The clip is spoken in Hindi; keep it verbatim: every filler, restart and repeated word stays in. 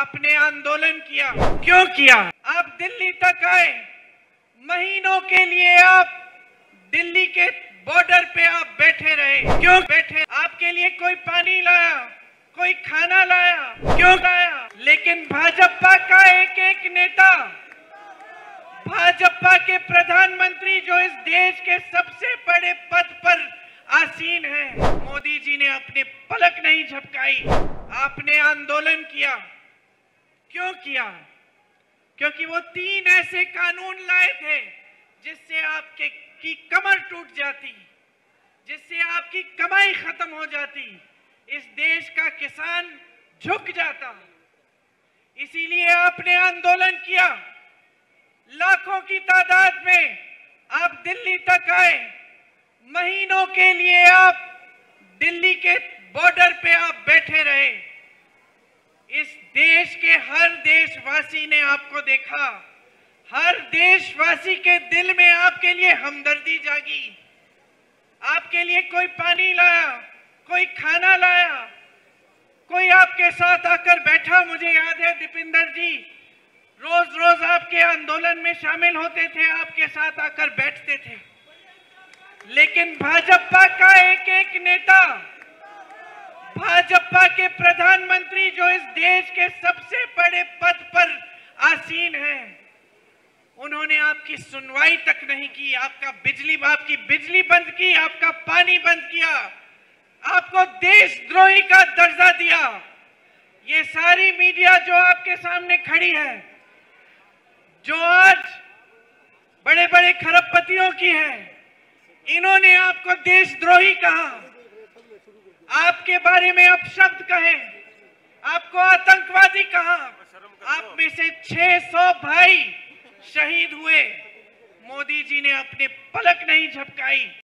आपने आंदोलन किया, क्यों किया? आप दिल्ली तक आए, महीनों के लिए आप दिल्ली के बॉर्डर पे आप बैठे रहे, क्यों बैठे? आपके लिए कोई पानी लाया, कोई खाना लाया, क्यों लाया? लेकिन भाजपा का एक एक नेता, भाजपा के प्रधानमंत्री जो इस देश के सबसे बड़े पद पर आसीन है, मोदी जी ने अपने पलक नहीं झपकाई। आपने आंदोलन किया, क्यों किया? क्योंकि वो तीन ऐसे कानून लाए थे जिससे आपके की कमर टूट जाती, जिससे आपकी कमाई खत्म हो जाती, इस देश का किसान झुक जाता। इसीलिए आपने आंदोलन किया। लाखों की तादाद में आप दिल्ली तक आए, महीनों के लिए आप दिल्ली के बॉर्डर पे आप बैठे रहे। इस देश के हर देशवासी ने आपको देखा, हर देशवासी के दिल में आपके लिए हमदर्दी जागी। आपके लिए कोई पानी लाया, कोई खाना लाया, कोई आपके साथ आकर बैठा। मुझे याद है दीपिंदर जी रोज रोज आपके आंदोलन में शामिल होते थे, आपके साथ आकर बैठते थे। लेकिन भाजपा का एक एक नेता, भाजपा के प्रधानमंत्री जो इस देश के सबसे बड़े पद पर आसीन है, उन्होंने आपकी सुनवाई तक नहीं की। आपका बिजली आपकी बिजली बंद की, आपका पानी बंद किया, आपको देशद्रोही का दर्जा दिया। ये सारी मीडिया जो आपके सामने खड़ी है, जो आज बड़े बड़े खरबपतियों की है, इन्होंने आपको देशद्रोही कहा, आपके बारे में अपशब्द कहे, आपको आतंकवादी कहा। आप में से छह सौ भाई शहीद हुए, मोदी जी ने अपने पलक नहीं झपकाई।